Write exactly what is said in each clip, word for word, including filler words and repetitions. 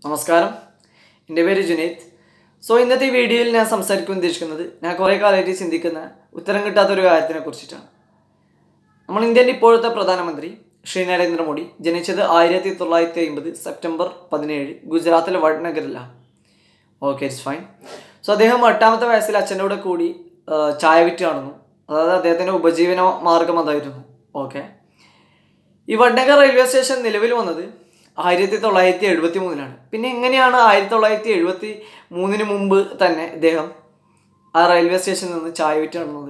നമസ്കാരം, എൻ്റെ പേര് ജുനൈദ്. സോ ഇന്നത്തെ ഈ വീഡിയോയിൽ ഞാൻ സംസാരിക്കാൻ ഉദ്ദേശിക്കുന്നത് ഞാൻ കുറേ കാലമായിട്ട് ചിന്തിക്കുന്ന ഉത്തരം കിട്ടാത്തൊരു കാര്യത്തിനെ കുറിച്ചിട്ടാണ്. നമ്മൾ ഇന്ത്യൻ്റെ ഇപ്പോഴത്തെ പ്രധാനമന്ത്രി ശ്രീ നരേന്ദ്രമോദി ജനിച്ചത് ആയിരത്തി തൊള്ളായിരത്തി അമ്പത് സെപ്റ്റംബർ പതിനേഴ് ഗുജറാത്തിലെ വഡ്നഗറിലാണ്. Okay, it's fine. സോ അദ്ദേഹം എട്ടാമത്തെ വയസ്സിൽ അച്ഛൻ്റെ കൂടെ കൂടി ചായ വിറ്റ് കാണുന്നു. അതായത് അദ്ദേഹത്തിൻ്റെ ഉപജീവന മാർഗം അതായിരുന്നു. ഓക്കെ, ഈ വഡ്നഗർ റെയിൽവേ സ്റ്റേഷൻ നിലവിൽ വന്നത് ആയിരത്തി തൊള്ളായിരത്തി എഴുപത്തി മൂന്നിലാണ്. പിന്നെ എങ്ങനെയാണ് ആയിരത്തി തൊള്ളായിരത്തി എഴുപത്തി മൂന്നിന് മുമ്പ് തന്നെ ഇദ്ദേഹം ആ റെയിൽവേ സ്റ്റേഷനിൽ നിന്ന് ചായ വിറ്റ് കാണുന്നത്?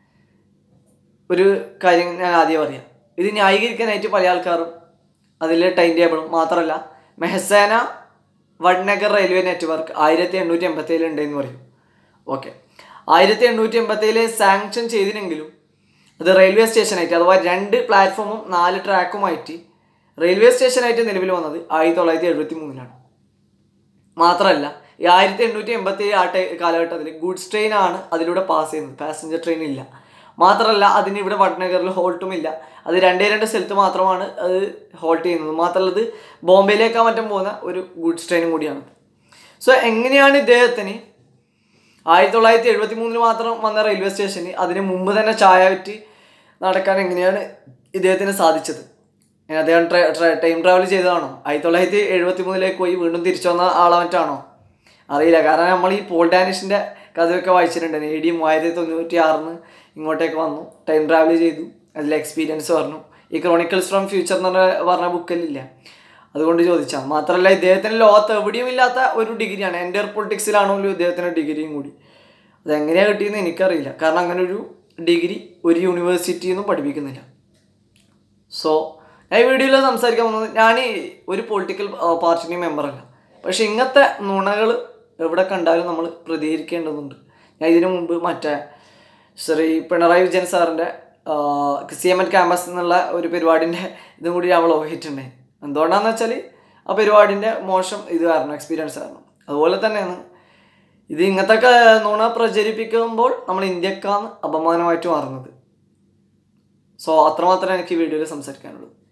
ഒരു കാര്യം ഞാൻ ആദ്യം പറയാം. ഇത് ന്യായീകരിക്കാനായിട്ട് പല ആൾക്കാരും അതിലെ ടൈം ടേബിളും മാത്രമല്ല മെഹസാന വഡ്നഗർ റെയിൽവേ നെറ്റ്വർക്ക് ആയിരത്തി എണ്ണൂറ്റി എൺപത്തി ഏഴിൽ ഉണ്ടെന്ന് പറയും. ഓക്കെ, ആയിരത്തി എണ്ണൂറ്റി എൺപത്തി ഏഴിൽ സാങ്ഷൻ ചെയ്തിനെങ്കിലും അത് റെയിൽവേ സ്റ്റേഷനായിട്ട് അഥവാ രണ്ട് പ്ലാറ്റ്ഫോമും നാല് ട്രാക്കുമായിട്ട് റെയിൽവേ സ്റ്റേഷനായിട്ട് നിലവിൽ വന്നത് ആയിരത്തി തൊള്ളായിരത്തി എഴുപത്തി മൂന്നിലാണ്. മാത്രമല്ല ഈ ആയിരത്തി എണ്ണൂറ്റി എൺപത്തി ഏഴ് ആ ടൈ കാലഘട്ടത്തിൽ ഗുഡ്സ് ട്രെയിനാണ് അതിലൂടെ പാസ് ചെയ്യുന്നത്, പാസഞ്ചർ ട്രെയിൻ ഇല്ല. മാത്രമല്ല അതിന് ഇവിടെ വഡ്നഗറിൽ ഹോൾട്ടും ഇല്ല. അത് രണ്ടേ രണ്ട് സ്ഥലത്ത് മാത്രമാണ് അത് ഹോൾട്ട് ചെയ്യുന്നത്. മാത്രമല്ല ഇത് ബോംബെയിലേക്കാ മറ്റും പോകുന്ന ഒരു ഗുഡ്സ് ട്രെയിനും കൂടിയാണ്. സോ എങ്ങനെയാണ് ഇദ്ദേഹത്തിന് ആയിരത്തി തൊള്ളായിരത്തി എഴുപത്തി മൂന്നിൽ മാത്രം വന്ന റെയിൽവേ സ്റ്റേഷന് അതിന് മുമ്പ് തന്നെ ചായ വിറ്റ് നടക്കാൻ എങ്ങനെയാണ് ഇദ്ദേഹത്തിന് സാധിച്ചത്? അദ്ദേഹം ടൈം ട്രാവൽ ചെയ്തതാണോ? ആയിരത്തി തൊള്ളായിരത്തി എഴുപത്തി മൂന്നിലേക്ക് പോയി വീണ്ടും തിരിച്ചു വന്ന ആളെ മറ്റാണോ? അറിയില്ല. കാരണം നമ്മൾ ഈ പോൾ ഡാനിഷിൻ്റെ കഥയൊക്കെ വായിച്ചിട്ടുണ്ട്. എ ഡി മൂവായിരത്തി തൊണ്ണൂറ്റി ആറിന് ഇങ്ങോട്ടേക്ക് വന്നു, ടൈം ട്രാവൽ ചെയ്തു, അതിൽ എക്സ്പീരിയൻസ് പറഞ്ഞു. ഈ ക്രോണിക്കിൾസ് ഫ്രം ഫ്യൂച്ചർ എന്ന് പറഞ്ഞ പറഞ്ഞ ബുക്കിലില്ല, അതുകൊണ്ട് ചോദിച്ചാൽ. മാത്രമല്ല ഇദ്ദേഹത്തിന് ലോകത്ത് എവിടെയും ഇല്ലാത്ത ഒരു ഡിഗ്രിയാണ്. എൻ്റർ പൊളിറ്റിക്സിലാണെങ്കിലും ഇദ്ദേഹത്തിൻ്റെ ഡിഗ്രിയും കൂടി. അതെങ്ങനെയാണ് കിട്ടിയെന്ന് എനിക്കറിയില്ല. കാരണം അങ്ങനെ ഒരു ഡിഗ്രി ഒരു യൂണിവേഴ്സിറ്റിയിൽ നിന്നും പഠിപ്പിക്കുന്നില്ല. സോ ഞാൻ ഈ വീഡിയോയിൽ സംസാരിക്കാൻ പോകുന്നത്, ഞാൻ ഒരു പൊളിറ്റിക്കൽ പാർട്ടിൻ്റെയും മെമ്പറല്ല. പക്ഷേ ഇങ്ങനത്തെ നുണകൾ എവിടെ കണ്ടാലും നമ്മൾ പ്രതികരിക്കേണ്ടതുണ്ട്. ഞാൻ ഇതിനു മുമ്പ് മറ്റേ ശ്രീ പിണറായി വിജയൻ സാറിൻ്റെ സി എം എൻ ക്യാമ്പസ് എന്നുള്ള ഒരു പരിപാടിൻ്റെ ഇതും കൂടി നമ്മൾ ഓഹിച്ചിട്ടുണ്ടായി. എന്തുകൊണ്ടാണെന്ന് വെച്ചാൽ ആ പരിപാടിൻ്റെ മോശം ഇത് കാരണം, എക്സ്പീരിയൻസ് കാരണം. അതുപോലെ തന്നെയാണ് ഇത് ഇങ്ങനത്തെ നുണ പ്രചരിപ്പിക്കുമ്പോൾ നമ്മൾ ഇന്ത്യക്കാണ് അപമാനമായിട്ട് മാറുന്നത്. സോ അത്രമാത്രമേ എനിക്ക് ഈ വീഡിയോയിൽ സംസാരിക്കാനുള്ളൂ.